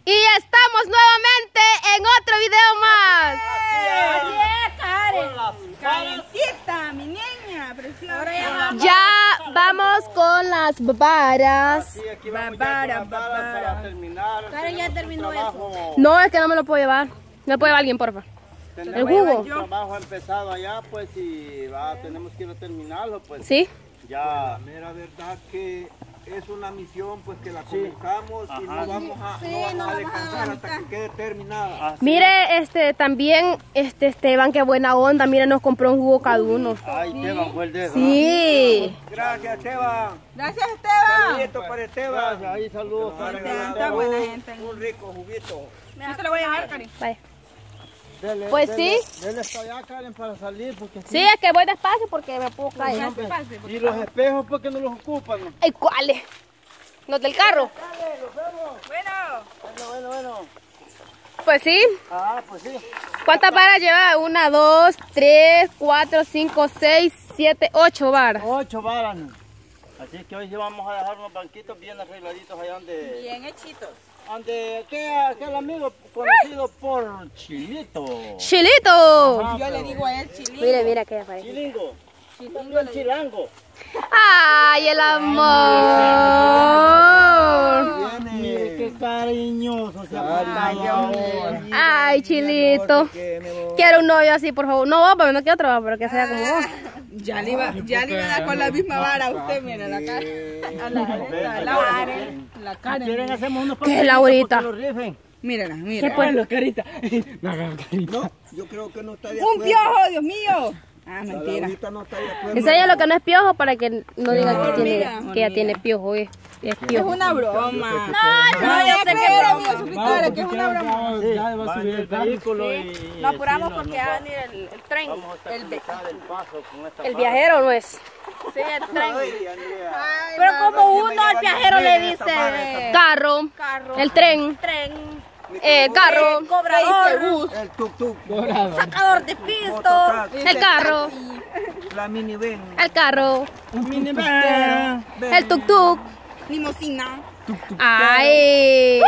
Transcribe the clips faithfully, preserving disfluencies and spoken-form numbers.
Y estamos nuevamente en otro video más. Así es, Karen. Karencita, mi niña preciosa. Ya vamos con las babaras. Sí, aquí vamos babara, babara, para terminar. Karen ya terminó eso. No, es que no me lo puedo llevar. ¿Me puede llevar alguien, porfa? El jugo. El trabajo ha empezado allá, pues, y va, tenemos que ir a terminarlo, pues. Sí. Ya. La mera verdad que es una misión, pues, que la comenzamos y no vamos a, Sí, no vamos no a vamos a descansar dar hasta mitad. que quede terminada. Así Mire, este, también, este, Esteban, qué buena onda. Mire, nos compró un jugo cada uno. Ay, Esteban fue el dedo. Sí. Gracias, Esteban. Gracias, Esteban. Saludito para Esteban. Gracias, ahí saludos. Esteban, está buena gente. Un rico juguito. Yo te lo voy a dejar, Karen. Vaya. Dele, Pues dele, sí. Dele hasta allá, Karen, para salir, porque Sí, es que voy despacio porque me puedo caer. y los espejos, porque no los ocupan. Ay, ¿cuáles? Los del carro. Bueno. Bueno, bueno, bueno. Pues sí. Ah, pues sí. ¿Cuántas varas lleva? Una, dos, tres, cuatro, cinco, seis, siete, ocho varas. Ocho varas. Así que hoy sí vamos a dejar unos banquitos bien arregladitos allá donde... Bien hechitos. Donde aquel, aquel amigo conocido por Chilito. ¡Chilito! Ajá, Yo le pero- digo a él chilingo. Mire, mira qué parece. Chilingo. Chilingo le digo. Chilango. ¡Ay, el amor! Mire qué cariñoso se ha Dios mío. ¡Ay, Chilito! Quiero un novio así, por favor. No, vos, pero no quiero otro, pero que sea como vos. Ya le iba, ya le iba a dar con la misma vara a usted, mira la cara. A la, a la Karen. La ¿Quieren Karen. hacemos unos ¿Qué es Laurita? para que lo rifen? Mírala, ¿Qué mira. pues? La carita. No, yo creo que no está de Un piojo, Dios mío. Ah, mentira. Laurita no está de acuerdo. Enseña lo que no es piojo para que no digan que, Mira, tiene, que ya tiene piojo. Es, es Es piojo. una broma. No, no, ya sé que es broma, suscriptores, que es una broma. Sí, va a subir el vehículo y... Lo apuramos sí, porque nos ya va- va a venir el, el tren. Vamos a El, ve- estabilizar el paso con esta El barra. viajero no es. sí, el tren. Ay, Andrea. Pero como uno al viajero le dice Carro. carro, El tren. tren, Eh, carro. cobrador, bus, El tuk-tuk. sacador de pisto, Mototaxi. El carro. La minivan. El carro. Minivan. El tuk-tuk. limosina. ¡Ay!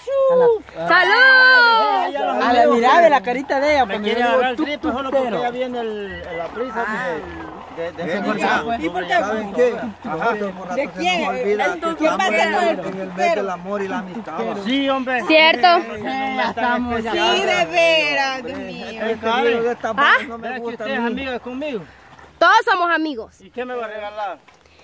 ¡Salud! A la mirada de la carita de ella, Me cuando quiere yo agarrar el digo grip tuk, solo porque tuktero. ya viene el, la prisa de, de, de ese ¿por qué? cortado. ¿Y por qué? ¿Saben qué? Ajá. ¿De quién? ¿El tu- ¿Quién va a ser el en el mes tuktero? del amor y la amistad. Sí, hombre. ¿Cierto? Ya estamos ya. Sí, de veras, Dios mío. El cariño de esta ¿Ah? barra no me gusta. ¿Usted es amiga conmigo? Todos somos amigos. ¿Y qué me va a regalar?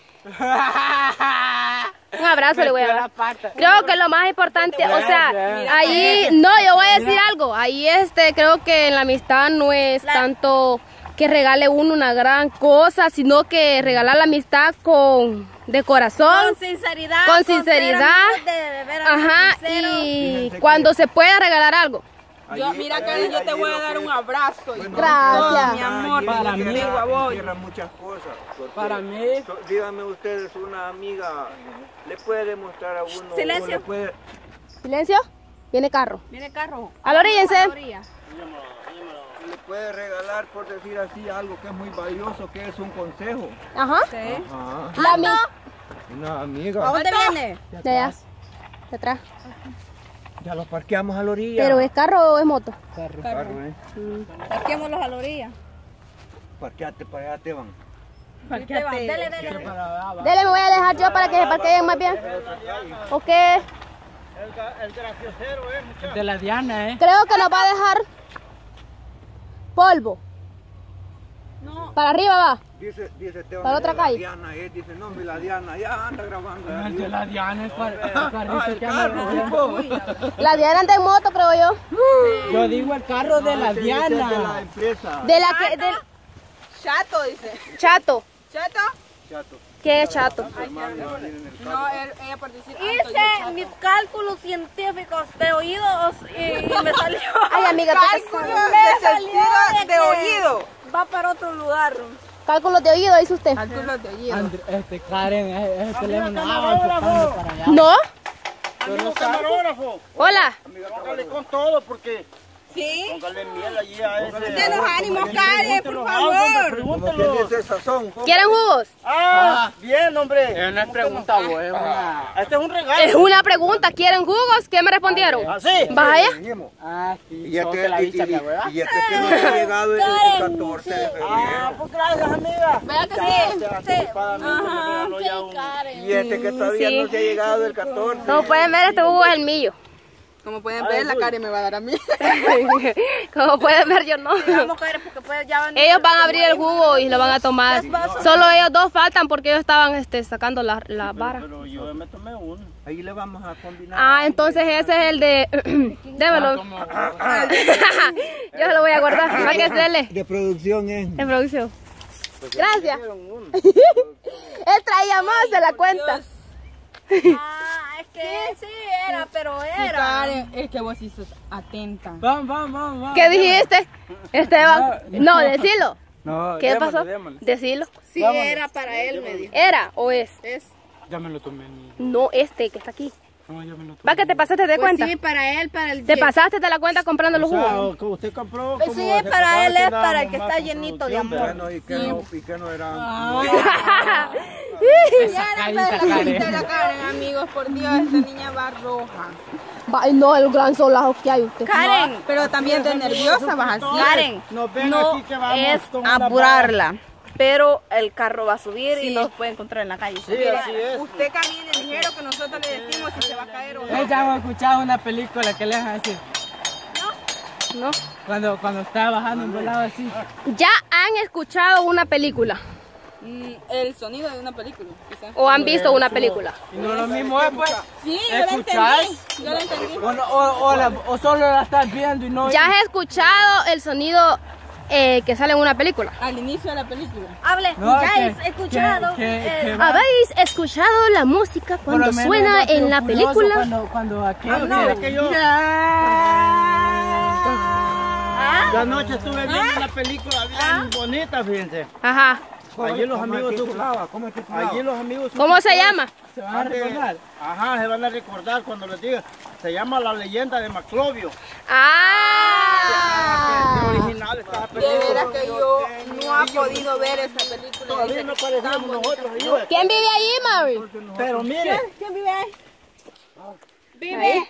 Un abrazo le voy a dar. Creo que lo más importante, o sea, ahí, no, yo voy a decir algo. Ahí este, creo que en la amistad no es tanto que regale uno una gran cosa, sino que regalar la amistad con de corazón. Con sinceridad. Con ser sinceridad. amigos de, de veras Ajá, sinceros. y cuando se pueda regalar algo. Yo, mira, Karen, yo te voy a dar un abrazo. y Gracias. todo, mi amor, Para mí, digo a vos. Cierra muchas cosas. porque- Para mí, so- Díganme ustedes, una amiga le puede demostrar a uno. Silencio. o le puede- ¿Silencio? Viene carro. Viene carro. A la orilla, A la ¿sí? orilla. le puede regalar, por decir así, algo que es muy valioso, que es un consejo. Ajá. Sí. Ajá. La mis... Una ¿A amiga. dónde viene? De allá. De atrás. Ya lo parqueamos a la orilla. Pero ¿es carro o es moto? Carro, ¿eh? Parquémoslos a la orilla. Parqueate para allá, te van. Esteban, dele, dele. Dele, me voy a dejar yo para que se parqueen más bien. Ok. El, el graciosero, ¿eh, muchacho? de la Diana, ¿eh? Creo que nos va a dejar polvo. No. Para arriba va. Dice, dice Esteban, ¿Para otra la calle? Diana, eh, dice, no, mi la Diana, ya anda grabando. El de la Diana, el par- el Ah, carrito el que carro, anda tipo. La Diana anda en moto, creo yo. Yo digo el carro de la Ese dice de la Diana. empresa. De la que... Del Chato, dice. chato. ¿Chato? Chato. ¿Qué es chato? Hermano, va a venir en el carro. No, él- ella participa. Hice mis cálculos científicos de oídos y me salió. Ay, amiga, tú qué Cálculo sabes. de salió sentido de de que- oído. Va para otro lugar. Cálculos de oído, dice usted. Cálculos de oído. Andr- Este Karen, ese ese teléfono ah, enfocando para allá. ¿No? Amigo camarógrafo. Hola. Amiga, póngale con todo porque Sí. Póngale miel allí a ese. Denos ánimos, Karen, por favor. Pregúntelo. ¿Quieren jugos? Ah, bien, hombre. Es una pregunta, güey. Es una... Este es un regalo. Es una pregunta. ¿Quieren jugos? ¿Qué me respondieron? ¿Ah, sí? Vaya. Ah, sí. Y ya Son que, de la y, dicha, y- mi abuela. y este que no se ha llegado el, el catorce de febrero. Ah, pues gracias, amiga. ¿Verdad que sí? Sí. Ajá. Y este que todavía Sí. no se ha llegado el catorce. Como pueden ver, este jugo es el mío. Como pueden ver, la Karen me va a dar a mí. Como pueden ver, yo no. Vamos, Karen, porque pues ya van. Ellos van a abrir el jugo y lo van a tomar. Solo ellos dos faltan porque ellos estaban este, sacando la, la vara. Pero yo me tomé uno. Ahí le vamos a combinar. Ah, entonces ese es el de... Démelo. Yo se lo voy a guardar. ¿Para qué hacerle? De producción es. En producción. Gracias. Él traía más de la cuenta. Ah, es que sí, era, pero Sí, era. Karen, es que vos sí sos atenta. Vamos, vamos, vamos, vamos. ¿Qué dijiste? Esteban. No, decilo. No, ¿Qué démosle, pasó? démosle. Decilo. Sí, era para él, me dijo. ¿Era o es? Es. Ya me lo tomé. ni- No, este que está aquí. No, ya me lo tomé. ¿Va que te pasaste de Pues cuenta? sí, para él, para el ¿Te diez. pasaste de la cuenta comprando los O sea, jugos? o que usted compró. Pues como sí, se para compraba él que es para dábamos el que más está con llenito de producción, amor. Bueno, y que no, y que no eran. Esa carita, Karen. De la Karen, amigos, por Dios, esta niña va roja. Ay, no, el gran solazo que hay usted. Karen, Pero también de nerviosa vas así. Karen, Nos ven no aquí que vamos es con una apurarla, pero el carro va a subir Sí. y nos puede encontrar en la calle. Sí, así es. Usted camine ligero que nosotros le decimos si se va a caer o no. Eh, ya hemos escuchado una película que le hacen así. ¿No? Cuando, cuando está bajando un volado así. ¿Ya han escuchado una película? Mm, el sonido de una película, quizás. ¿O han visto una película? Y no lo mismo es, pues. Sí, yo la ¿Escuchás? entendí. Yo la entendí. O, no- o, o, la- o solo la estás viendo y no. ¿Ya has escuchado el sonido eh, que sale en una película? Al inicio de la película. Hable, No, ya que- he escuchado. que- que- eh, que va- ¿Habéis escuchado la música por cuando lo menos suena Rápido en la Furioso, película? Cuando, cuando aquello No, que- es que yo, yo anoche estuve viendo una película bien bonita, fíjense. Ajá. Allí los amigos su- ¿Cómo es titulado? allí los amigos su- ¿Cómo se llama? se van a recordar. Ajá, se van a recordar cuando les diga. Se llama La Leyenda de Maclovio. Ah. Que original está De veras que yo no he podido ver esa película. Todavía no parecíamos nosotros. ahí. ¿Quién vive ahí, Mary? Pero mire, ¿Quién vive ahí? Vive.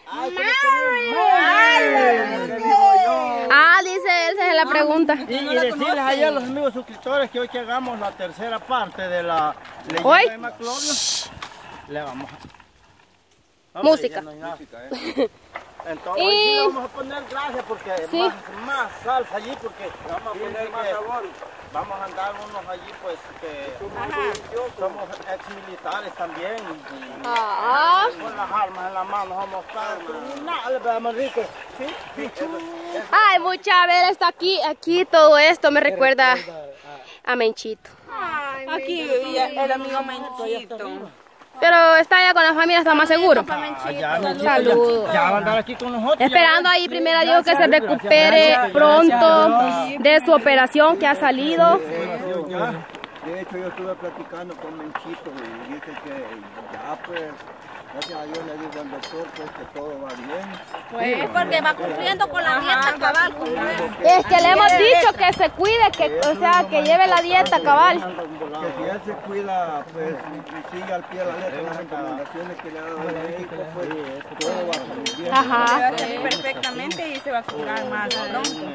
Ah, dice él, esa es la pregunta. y, y decirles allá a los amigos suscriptores que hoy que hagamos la tercera parte de la Leyenda Hoy. de Maclovio, le vamos a... No, Música. ya no hay nada. Entonces, Y- hoy sí vamos a poner gracias porque Sí. más, más salsa allí porque vamos a poner más sabor. Vamos a andar unos allí pues que somos ex militares también y, Ah. y con las armas en la mano vamos a estar criminales, ¿verdad, Manrique? Sí, sí, eso- eso. Ay, mucha, a ver, está aquí, aquí todo esto me recuerda a Menchito. Aquí vivía el amigo Menchito. Pero está allá con la familia, está más seguro. Ah, ya, Menchito, Saludos. ya, ya va a andar aquí con nosotros. Esperando ahí, primera Dios, que se recupere pronto de su operación que ha salido. Ya. De hecho, yo estuve platicando con Menchito y dice que ya, pues, gracias a Dios le digo al doctor pues, que todo va bien. pues porque va cumpliendo con la dieta cabal. cumple. Es que le hemos dicho que se cuide, que, o sea, que lleve la dieta cabal. Que si él se cuida, pues, y sigue al pie de la letra las recomendaciones que le ha dado el médico, pues, todo va a salir bien. Se va Ajá. a salir perfectamente y se va a curar más pronto.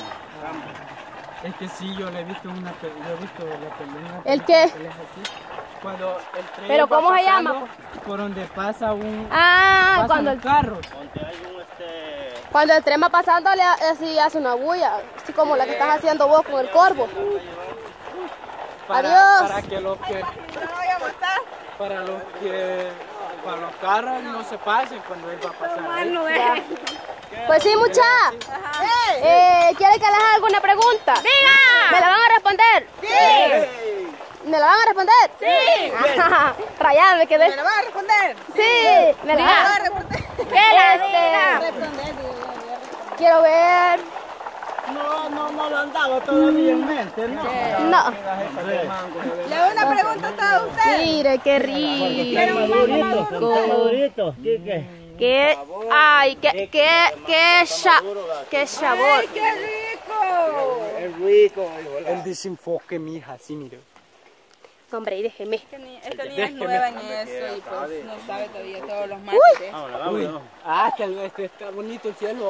Es que sí, yo le he visto una pe- yo he visto la película. ¿El qué? Cuando el tren ¿Pero va cómo se pasando llama? Por donde pasa un Ah, pasan cuando el, carros. Donde hay un este... cuando el tren va pasando, le ha- así hace una bulla, así como la que estás haciendo vos con el corvo. Para, Adiós. Para que los que para los que para los carros no se pasen cuando él va a pasar ahí. Pues sí, mucha. Eh, ¿Quiere que le haga alguna pregunta? ¡Diga! ¿Me la van a responder? Sí. ¿Me la van a responder? Sí. Rayada, me quedé. ¿Me lo va a responder? Sí, me la ¿Me lo va a van a responder? Este, quiero ver. No, no, no lo han dado todavía en mente, ¿no? No. Le hago una pregunta a todos ustedes. Mire, qué rico. Madurito, Quique. Qué, ay, qué, qué, qué, cha, qué sabor. ¡Ay, qué rico! Es rico. El desenfoque, mija, así mire. Hombre, y déjeme. Esta niña, esta niña es nueva en eso y pues no sabe todavía todos los másteres. Uy. Ah, que este está bonito el cielo.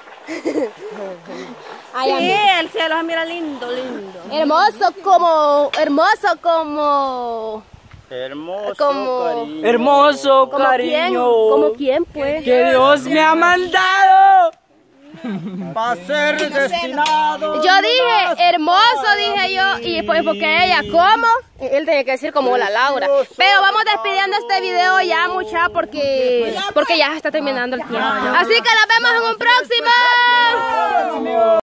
Ay, Sí, el cielo se mira lindo, lindo. hermoso como, hermoso como, Hermoso Como- cariño. Hermoso como quién, cariño. como quién pues. Que Dios me ha mandado. Va a ser destinado. Yo dije hermoso, dije yo, y pues porque ella, ¿cómo? Él tenía que decir como la Laura. Pero vamos despidiendo este video ya, mucha, porque, porque ya está terminando el tiempo. Así que nos vemos en un próximo.